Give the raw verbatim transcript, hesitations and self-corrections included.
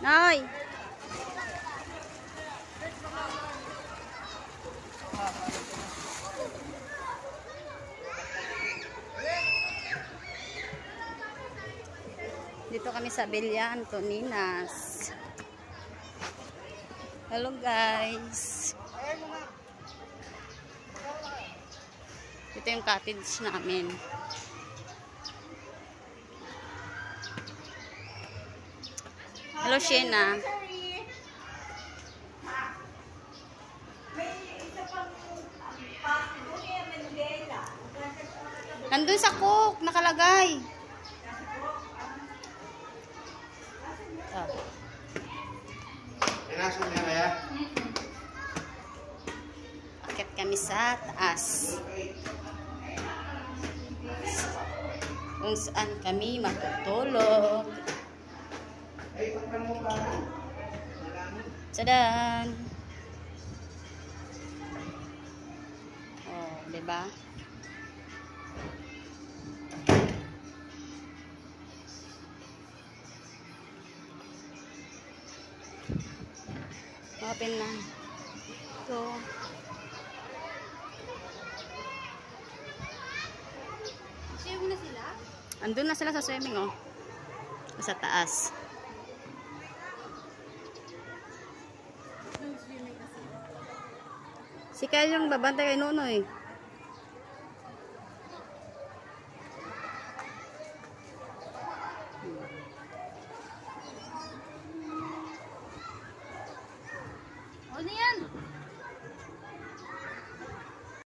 Nay! Dito kami sa Villa Antoninas. Hello guys. Ito yung cottage namin. Hello Shena. Nandun sa cook, nakalagay. Oh. Akit kami sa taas. Kung saan kami matutulog. Sadan. Oh, diba? Open na. So, swimming na sila? Andun na sila sa swimming, oh. Sa taas. Si Kyle yung babantay kay Nonoy.